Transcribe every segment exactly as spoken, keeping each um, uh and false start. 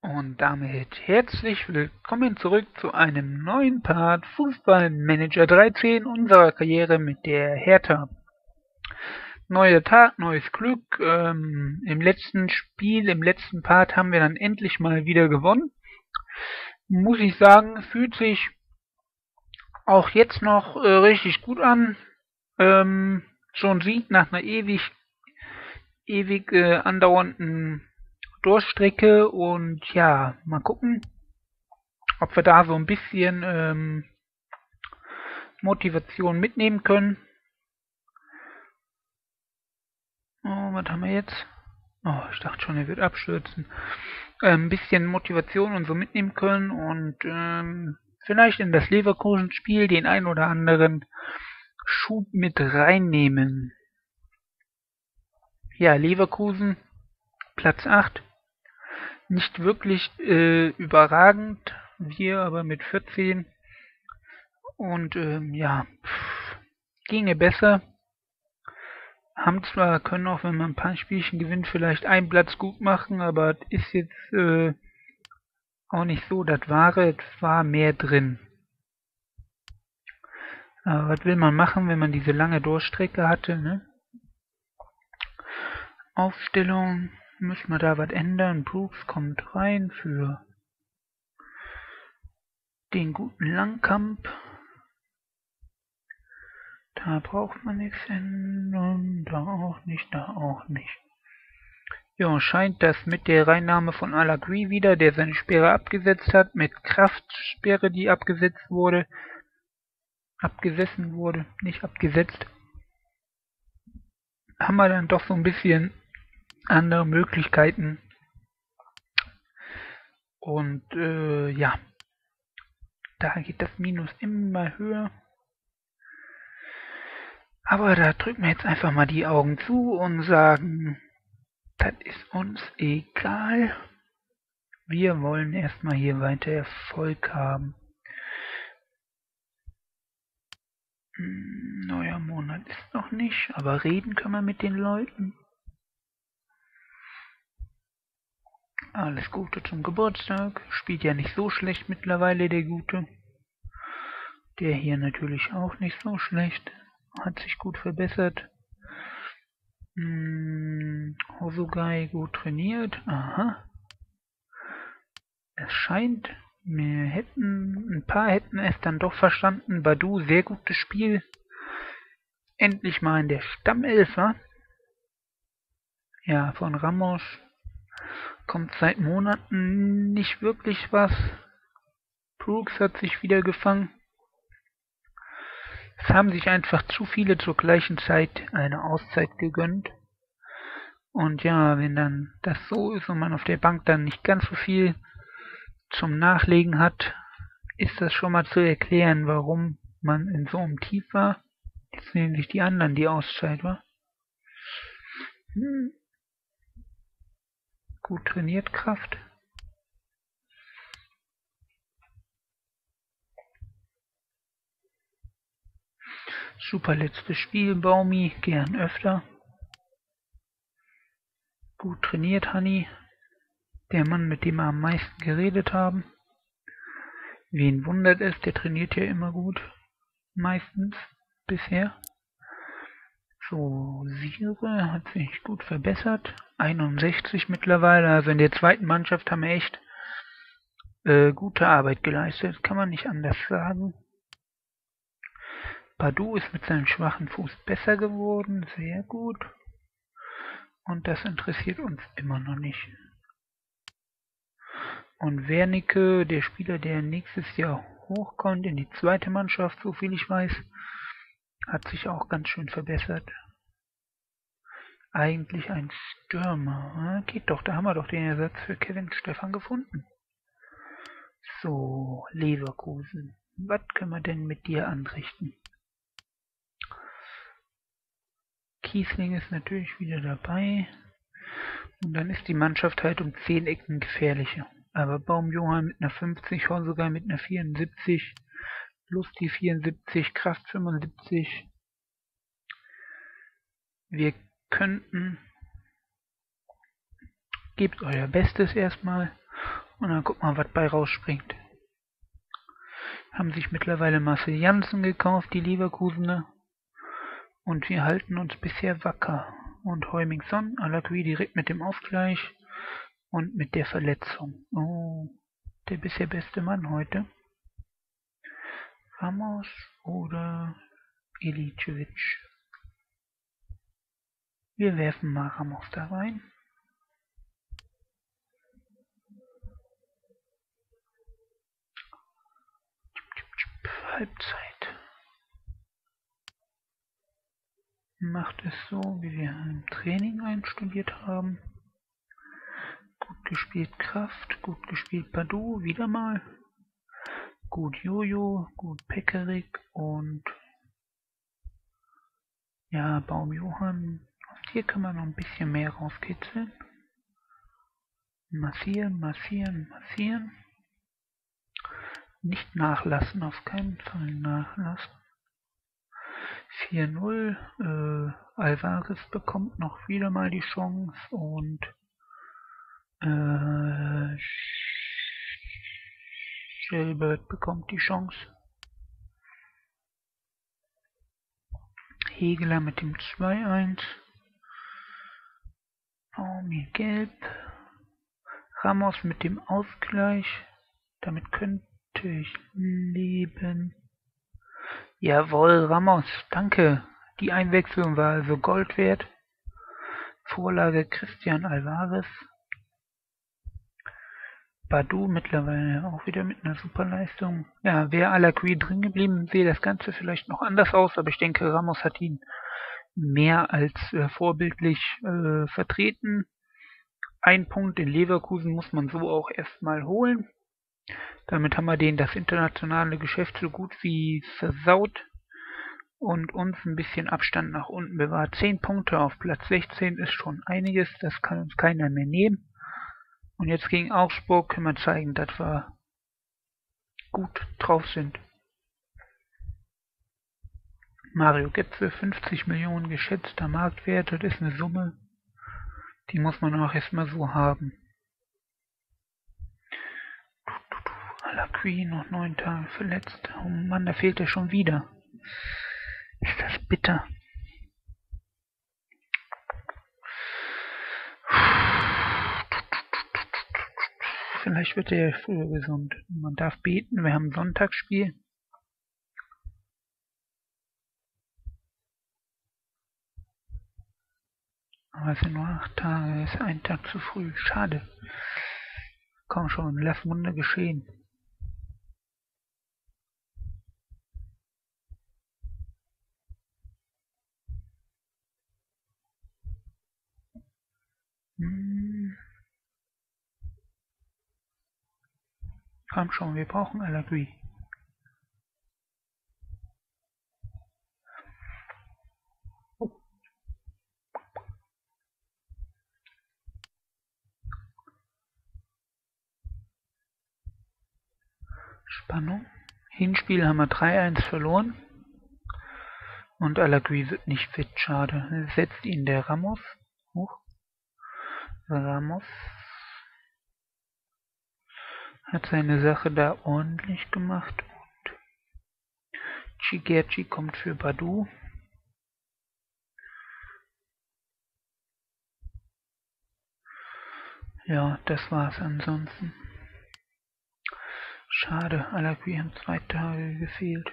Und damit herzlich willkommen zurück zu einem neuen Part Fußballmanager dreizehn unserer Karriere mit der Hertha. Neuer Tag, neues Glück. Ähm, im letzten Spiel, im letzten Part haben wir dann endlich mal wieder gewonnen. Muss ich sagen, fühlt sich auch jetzt noch äh, richtig gut an. Ähm, schon Sieg nach einer ewig, ewig äh, andauernden Durchstrecke und ja, mal gucken, ob wir da so ein bisschen ähm, Motivation mitnehmen können. Oh, was haben wir jetzt? Oh, ich dachte schon, er wird abstürzen. Äh, ein bisschen Motivation und so mitnehmen können und ähm, vielleicht in das Leverkusen-Spiel den ein oder anderen Schub mit reinnehmen. Ja, Leverkusen, Platz acht. Nicht wirklich äh, überragend, wir aber mit vierzehn. Und ähm, ja, pff, ginge besser. Haben zwar, können auch, wenn man ein paar Spielchen gewinnt, vielleicht einen Platz gut machen, aber das ist jetzt äh, auch nicht so das Wahre. Es war mehr drin. Aber was will man machen, wenn man diese lange Durchstrecke hatte, ne? Aufstellung, müssen wir da was ändern. Brooks kommt rein für den guten Langkamp. Da braucht man nichts ändern, da auch nicht, da auch nicht. Ja, scheint das mit der Reinnahme von Alagui wieder, der seine Sperre abgesetzt hat, mit Kraftsperre, die abgesetzt wurde, abgesessen wurde, nicht abgesetzt, haben wir dann doch so ein bisschen andere Möglichkeiten. Und äh, ja, da geht das Minus immer höher. Aber da drücken wir jetzt einfach mal die Augen zu und sagen, das ist uns egal. Wir wollen erstmal hier weiter Erfolg haben. Hm, neuer Monat ist noch nicht, aber reden können wir mit den Leuten. Alles Gute zum Geburtstag. Spielt ja nicht so schlecht mittlerweile, der Gute. Der hier natürlich auch nicht so schlecht. Hat sich gut verbessert. Hm, Hosogai gut trainiert. Aha. Es scheint, wir hätten, ein paar hätten es dann doch verstanden. Badu, sehr gutes Spiel. Endlich mal in der Stammelf, wa? Ja, von Ramos kommt seit Monaten nicht wirklich was. Brooks hat sich wieder gefangen. Es haben sich einfach zu viele zur gleichen Zeit eine Auszeit gegönnt. Und ja, wenn dann das so ist und man auf der Bank dann nicht ganz so viel zum Nachlegen hat, ist das schon mal zu erklären, warum man in so einem Tief war. Jetzt nehmen sich die anderen die Auszeit, wa? Hm. Gut trainiert, Kraft. Super letztes Spiel, Baumi, gern öfter. Gut trainiert, Hanni. Der Mann, mit dem wir am meisten geredet haben. Wen wundert es, der trainiert ja immer gut. Meistens, bisher. So, Sire hat sich gut verbessert. einundsechzig mittlerweile, also in der zweiten Mannschaft haben wir echt äh, gute Arbeit geleistet, kann man nicht anders sagen. Badu ist mit seinem schwachen Fuß besser geworden, sehr gut. Und das interessiert uns immer noch nicht. Und Wernicke, der Spieler, der nächstes Jahr hochkommt in die zweite Mannschaft, so viel ich weiß, hat sich auch ganz schön verbessert. Eigentlich ein Stürmer. Geht doch, da haben wir doch den Ersatz für Kevin Stephan gefunden. So, Leverkusen. Was können wir denn mit dir anrichten? Kiesling ist natürlich wieder dabei. Und dann ist die Mannschaft halt um zehn Ecken gefährlicher. Aber Baumjohann mit einer fünfzig, sogar mit einer vierundsiebzig, Lusti vierundsiebzig, Kraft fünfundsiebzig. Wir könnten, gebt euer Bestes erstmal Und dann guck mal, was bei rausspringt. Haben sich mittlerweile Marcel Janssen gekauft, die Leverkusener. Und wir halten uns bisher wacker. Und Heuming-Son, Alakui direkt mit dem Ausgleich und mit der Verletzung. Oh, der bisher beste Mann heute. Ramos oder Ilicevic. Wir werfen mal Ramos da rein. Halbzeit. Macht es so, wie wir im Training einstudiert haben. Gut gespielt Kraft, gut gespielt Badou, wieder mal. Gut Jojo, gut Pekarik und ja, Baum Johann. Hier kann man noch ein bisschen mehr rauskitzeln. Massieren, massieren, massieren. Nicht nachlassen, auf keinen Fall nachlassen. vier null. Äh, Alvarez bekommt noch wieder mal die Chance und äh, Gilbert bekommt die Chance. Hegeler mit dem zwei eins. Baumi gelb. Ramos mit dem Ausgleich. Damit könnte ich leben. Jawohl, Ramos, danke. Die Einwechslung war also Gold wert. Vorlage Christian Alvarez. Badou mittlerweile auch wieder mit einer super Leistung. Ja, wäre Alakui drin geblieben, sehe das Ganze vielleicht noch anders aus, aber ich denke, Ramos hat ihn mehr als äh, vorbildlich äh, vertreten. Ein Punkt in Leverkusen muss man so auch erstmal holen. Damit haben wir denen das internationale Geschäft so gut wie versaut und uns ein bisschen Abstand nach unten bewahrt. zehn Punkte auf Platz sechzehn ist schon einiges, das kann uns keiner mehr nehmen. Und jetzt gegen Augsburg können wir zeigen, dass wir gut drauf sind. Mario Götze, fünfzig Millionen geschätzter Marktwert, das ist eine Summe, die muss man auch erstmal so haben. Alakui noch neun Tage verletzt. Oh Mann, da fehlt er schon wieder. Ist das bitter. Vielleicht wird er ja früher gesund. Man darf beten, wir haben ein Sonntagsspiel. Aber es sind nur acht Tage, ist ein Tag zu früh. Schade. Komm schon, lass Wunder geschehen. Hm. Komm schon, wir brauchen Alakui. Oh. Spannung. Hinspiel haben wir drei eins verloren. Und Alakui wird nicht fit, schade. Setzt ihn der Ramos. Hoch. Ramos hat seine Sache da ordentlich gemacht. Und Chigerci kommt für Badou. Ja, das war's ansonsten. Schade, Alakui haben zwei Tage gefehlt.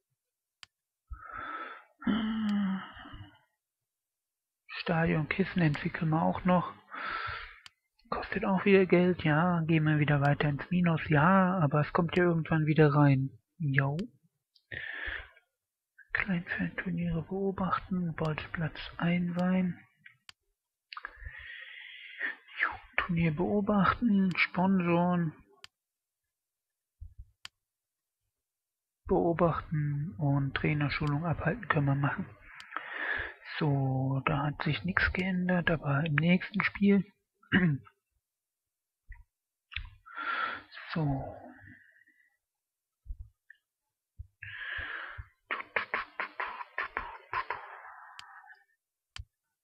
Stadionkissen entwickeln wir auch noch. Kostet auch wieder Geld, ja. Gehen wir wieder weiter ins Minus, ja. Aber es kommt ja irgendwann wieder rein. Jo. Kleinfeldturniere beobachten. Bolzplatz einweihen. Turnier beobachten. Sponsoren. Beobachten und Trainerschulung abhalten können wir machen. So, da hat sich nichts geändert, aber im nächsten Spiel. So.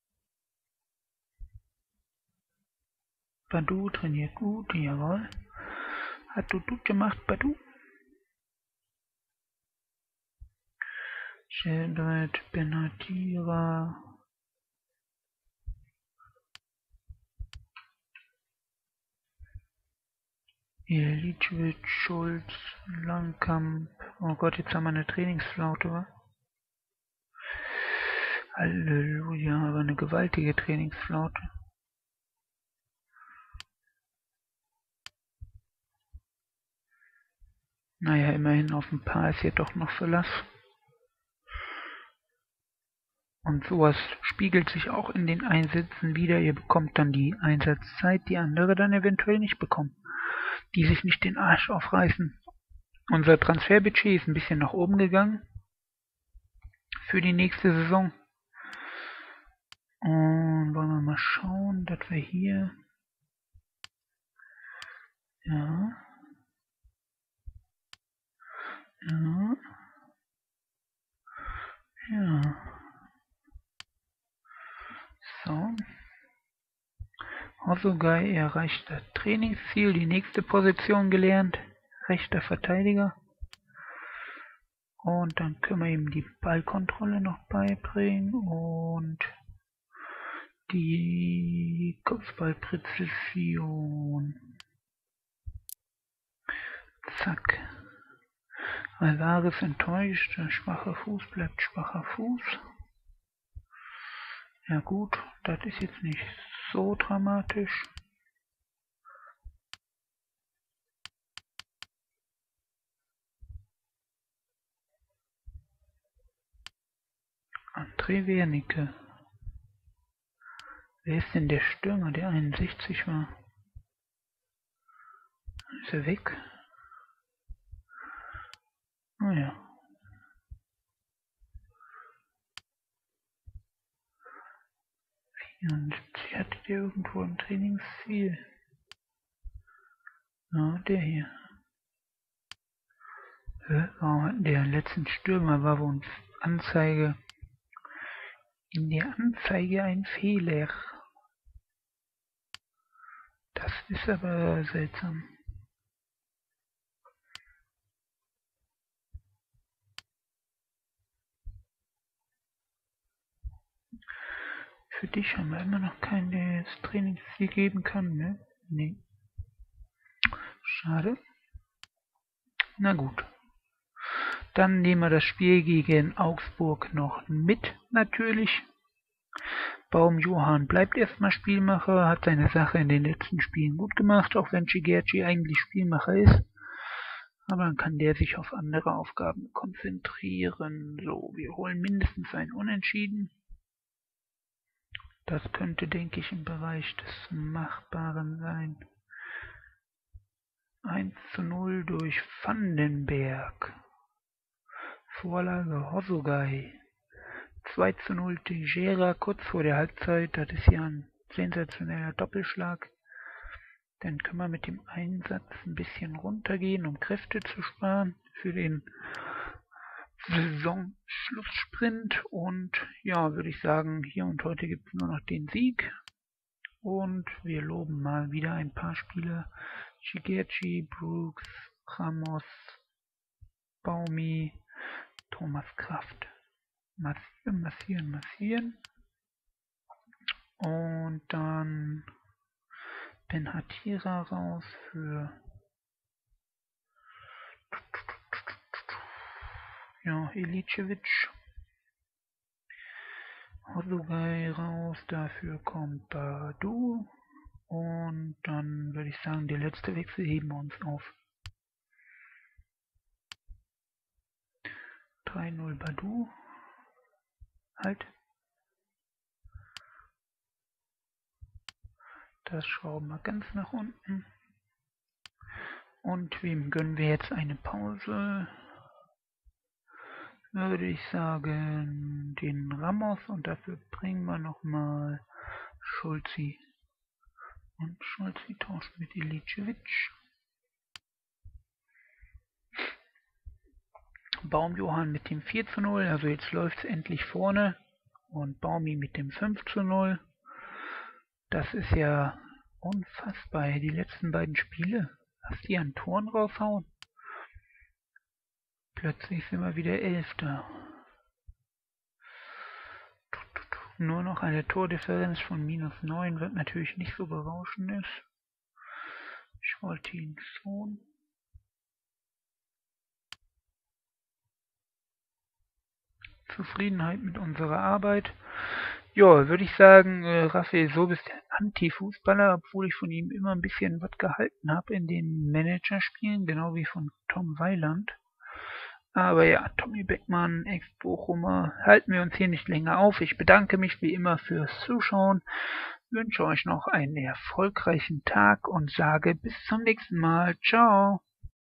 Badou trainiert gut, jawohl. Hat du gut gemacht, Badu? Sheldred, Benatira. Ilicevic, Schulz, Langkamp. Oh Gott, jetzt haben wir eine Trainingsflaute, wa? Halleluja, aber eine gewaltige Trainingsflaute. Naja, immerhin auf ein paar ist ja doch noch Verlass. Und sowas spiegelt sich auch in den Einsätzen wieder. Ihr bekommt dann die Einsatzzeit, die andere dann eventuell nicht bekommen. Die sich nicht den Arsch aufreißen. Unser Transferbudget ist ein bisschen nach oben gegangen. Für die nächste Saison. Und wollen wir mal schauen, dass wir hier... Ja... Ja... Ja... So. Hosogai erreicht das Trainingsziel, die nächste Position gelernt. Rechter Verteidiger. Und dann können wir ihm die Ballkontrolle noch beibringen und die Kopfballpräzision. Zack. Alvarez enttäuscht, schwacher Fuß bleibt schwacher Fuß. Ja gut, das ist jetzt nicht so dramatisch. André Wernicke. Wer ist denn der Stürmer, der einundsechzig war? Ist er weg? Oh ja. vierundsiebzig hatte der irgendwo ein Trainingsziel. Ja, der hier. Hä? Warum hatten der letzten Stürmer war wohl Anzeige? In der Anzeige ein Fehler. Das ist aber seltsam. Für dich haben wir immer noch keinen, der das Trainingsziel geben kann, ne? Nee. Schade. Na gut. Dann nehmen wir das Spiel gegen Augsburg noch mit, natürlich. Baum Johann bleibt erstmal Spielmacher, hat seine Sache in den letzten Spielen gut gemacht, auch wenn Shigerchi eigentlich Spielmacher ist. Aber dann kann der sich auf andere Aufgaben konzentrieren. So, wir holen mindestens ein Unentschieden. Das könnte, denke ich, im Bereich des Machbaren sein. eins zu null durch Vandenberg. Vorlage Hosogai. zwei zu null Tejera kurz vor der Halbzeit. Das ist ja ein sensationeller Doppelschlag. Dann können wir mit dem Einsatz ein bisschen runtergehen, um Kräfte zu sparen für den Saisonschlusssprint. Und ja, würde ich sagen, hier und heute gibt es nur noch den Sieg. Und wir loben mal wieder ein paar Spieler. Shigerchi, Brooks, Ramos, Baumi, Thomas Kraft. Massieren, massieren, massieren. Und dann Benhatira raus für ja, Ilicevic. Hosogai raus, dafür kommt Badu. Und dann würde ich sagen, der letzte Wechsel heben wir uns auf. drei null Badu. Halt. Das schrauben wir ganz nach unten. Und wem gönnen wir jetzt eine Pause? Würde ich sagen, den Ramos, und dafür bringen wir nochmal Schulzi. Und Schulzi tauscht mit Ilicevic. Baum Johann mit dem vier zu null, also jetzt läuft es endlich vorne. Und Baumi mit dem fünf zu null. Das ist ja unfassbar. Die letzten beiden Spiele was die an Toren raushauen. Plötzlich sind wir wieder Elfter. Nur noch eine Tordifferenz von minus neun, wird natürlich nicht so berauschend ist. Ich wollte ihn schon. Zufriedenheit mit unserer Arbeit. Ja, würde ich sagen, äh, Raphael Sob ist ein Anti-Fußballer, obwohl ich von ihm immer ein bisschen was gehalten habe in den Managerspielen, genau wie von Tom Weiland. Aber ja, Tommy Beckmann, Ex-Bochumer, halten wir uns hier nicht länger auf. Ich bedanke mich wie immer fürs Zuschauen, wünsche euch noch einen erfolgreichen Tag und sage bis zum nächsten Mal. Ciao!